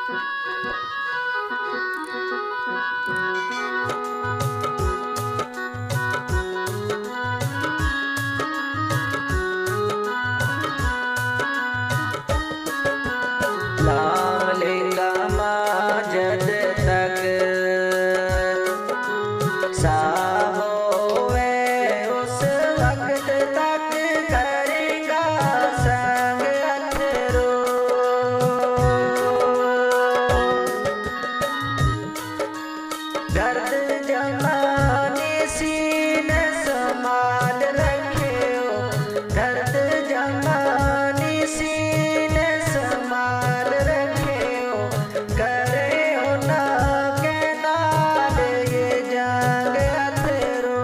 नाम लेगा जद तक सा होवे उस वक्त तक करेगा संग अथरो। दर्द जमाने सीने संभाल रखे हो, दर्द जमाने सीने संभाल रखे हो, करे हो ना के नाल ये जंग अथरो।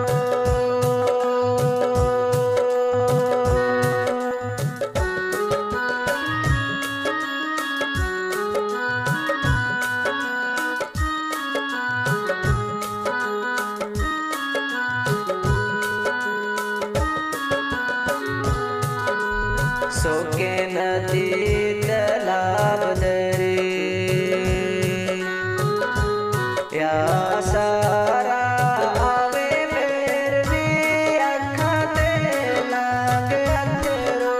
सोके नदी तालाब दरे या सारा आवे फिर भी अखा ते लाग अथरो।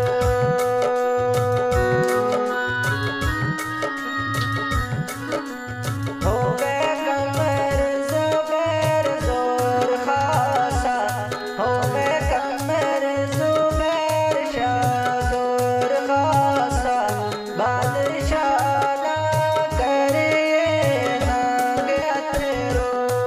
हो गए कमर ज़ुबैर ज़ोर खासा, हो गए कमर ज़ुबैर शाह ज़ोर खासा, बादशाह ना करे नाग अथरो।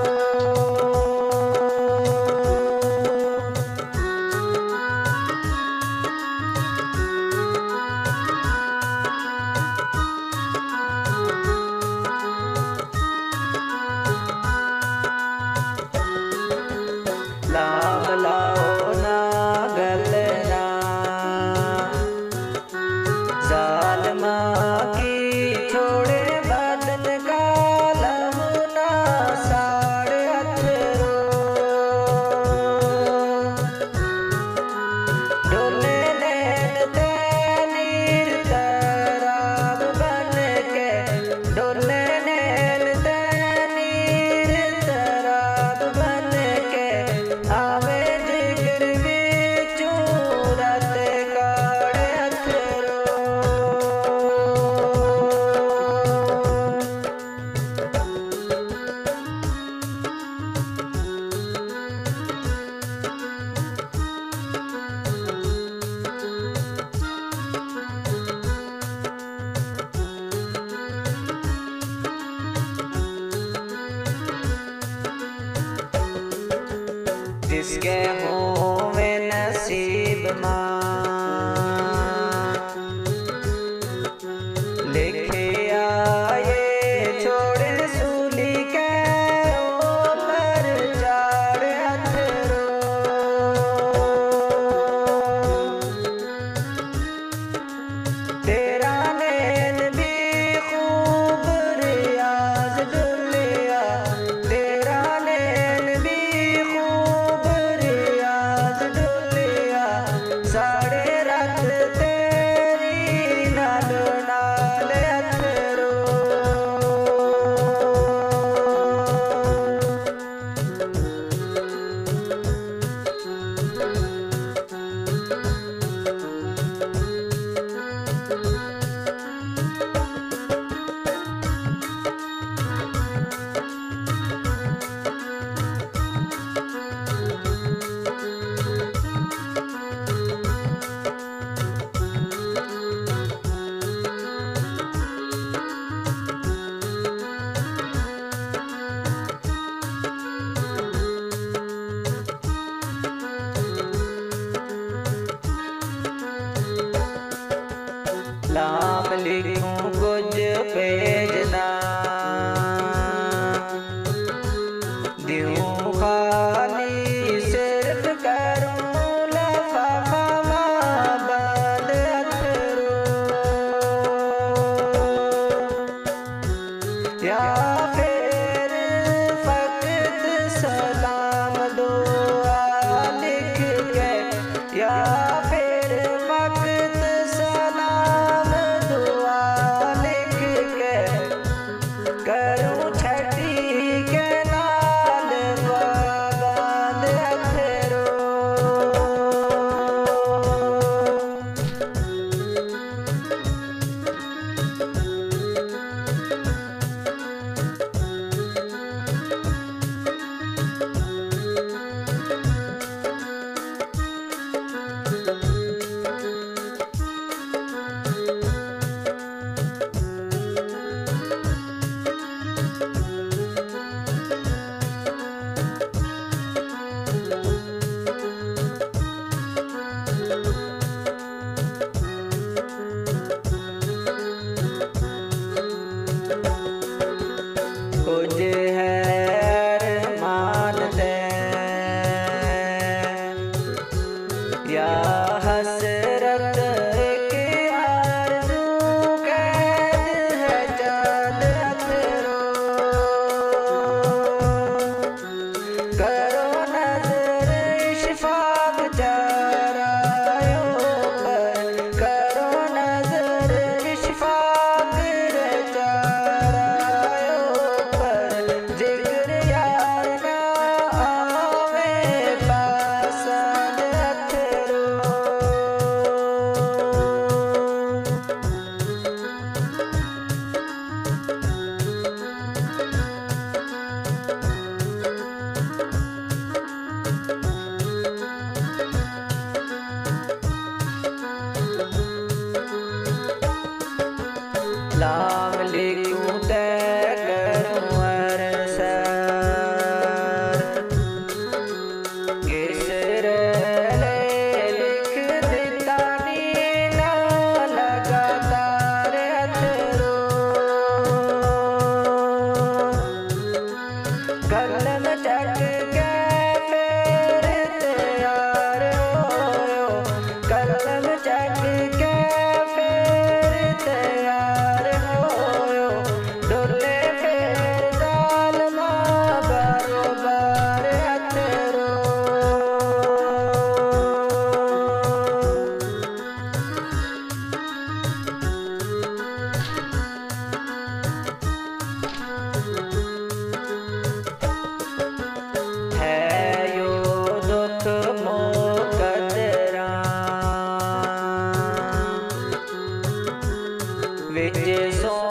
लाम लाओ ना गलना जालमा की छोड़े बदन का लहुना साड़ अथरो। डोले नैन तैनीर तराब बन के, डोले नैन तैनीर तराब बन के, आवे जिगर बिचू रात काढ़े अथरो। जिसके मुँह में नसीब माँ लिखे आए छोड़े सूली के ऊपर चार अथरो। तेरा नैन भी खूब रियाज डुलिया, तेरा नैन भी खूब रियाज डुलिया, साढ़े रात तेरी नालो नाल अथरो। नाम लिखूं कुछ भेजना दियूं खाली सिर्फ करूं लफाफा बंद अथरो। या फिर फकत सलाम दुआ लिख के, या फिर फकत सलाम दुआ लिख के नाम लिखूं ते करूं अरसर किसर लिख दिता नीना लगातार अथरू कलम चक के फिर तैयार होयो कलम चक के फिर तैयार होयो डोले फिर जालमा बरोबर अथरू विच सो